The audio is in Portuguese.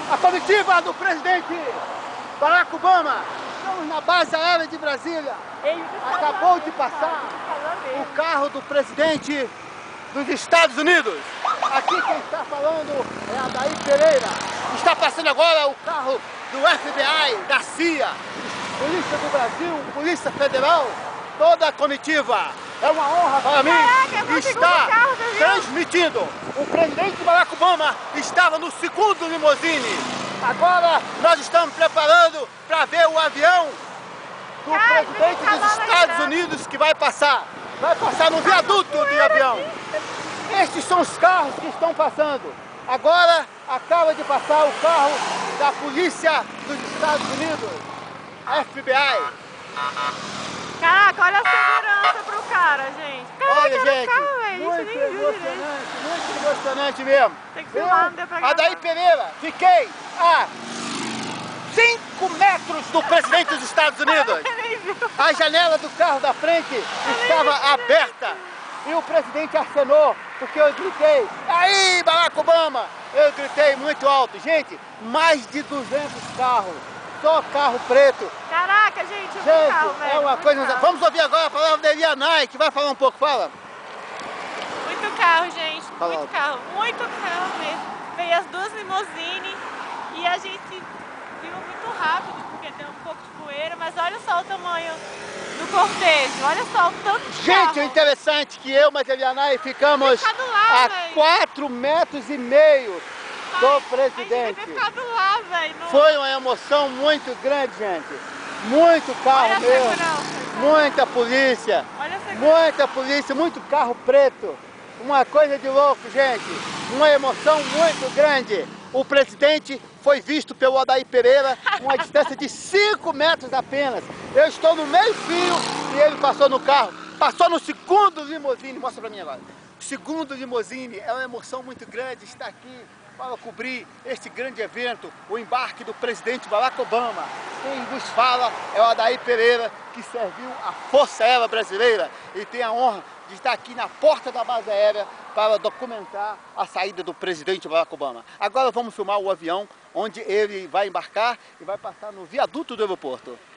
A comitiva do presidente Barack Obama, estamos na base aérea de Brasília. Acabou de passar o carro do presidente dos Estados Unidos. Aqui quem está falando é a Adair Pereira. Está passando agora o carro do FBI, da CIA, Polícia do Brasil, Polícia Federal, toda a comitiva. É uma honra para mim estar transmitindo. O presidente Barack Obama estava no segundo limousine. Agora nós estamos preparando para ver o avião do presidente dos Estados Unidos que vai passar. Vai passar no viaduto de avião. Estes são os carros que estão passando. Agora acaba de passar o carro da Polícia dos Estados Unidos, a FBI. Caraca, olha a segurança pro cara, gente. Caraca, olha, gente, carro, muito emocionante mesmo. Tem que filmar, não deu pra gravar. Adair Pereira, fiquei a 5 metros do presidente dos Estados Unidos. A janela do carro da frente estava aberta e o presidente acenou porque eu gritei: aí, Barack Obama! Eu gritei muito alto. Gente, mais de 200 carros. Só carro preto. Caraca, gente, muito carro, velho. É uma coisa... Carro. Vamos ouvir agora a palavra da Elianai, que vai falar um pouco. Fala. Muito carro, gente. Fala. Muito carro mesmo. Veio as duas limousines e a gente viu muito rápido, porque tem um pouco de poeira, mas olha só o tamanho do cortejo. Olha só o tanto de carro. Gente, o interessante é que eu e a Elianai ficamos a 4,5 metros do presidente. Lá, foi uma emoção muito grande, gente. Muito carro mesmo. Muita polícia. Muita polícia, muito carro preto. Uma coisa de louco, gente. Uma emoção muito grande. O presidente foi visto pelo Adair Pereira uma distância de 5 metros apenas. Eu estou no meio fio e ele passou no carro. Passou no segundo limousine. Mostra pra mim agora. O segundo limousine é uma emoção muito grande estar aqui para cobrir este grande evento, o embarque do presidente Barack Obama. Quem vos fala é o Adair Pereira, que serviu a Força Aérea Brasileira e tem a honra de estar aqui na porta da base aérea para documentar a saída do presidente Barack Obama. Agora vamos filmar o avião onde ele vai embarcar e vai passar no viaduto do aeroporto.